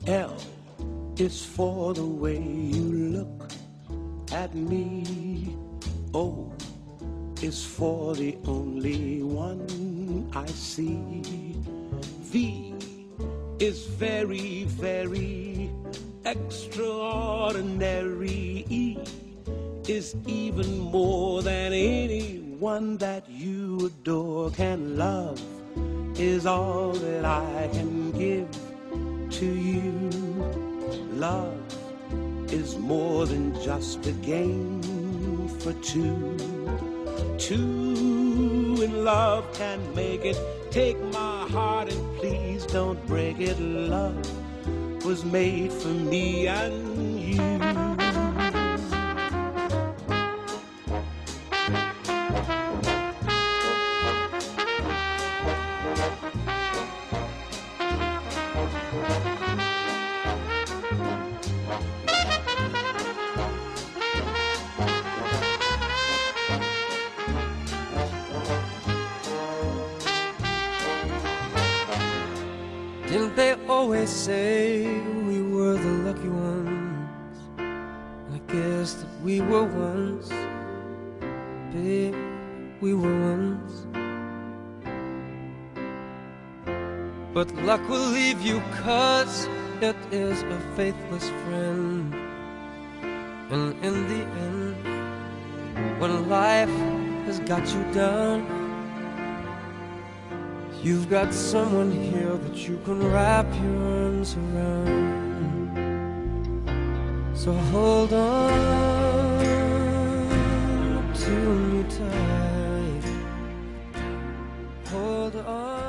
L is for the way you look at me. O is for the only one I see. V is very, very extraordinary. E is even more than anyone that you adore can love, is all that I can give to you. Love is more than just a game for two. Two in love can make it. Take my heart and please don't break it. Love was made for me and you. Didn't they always say we were the lucky ones? I guess that we were ones, babe, we were ones. But luck will leave you 'cause it is a faithless friend. And in the end, when life has got you down, you've got someone here that you can wrap your arms around. So hold on to me tight. Hold on.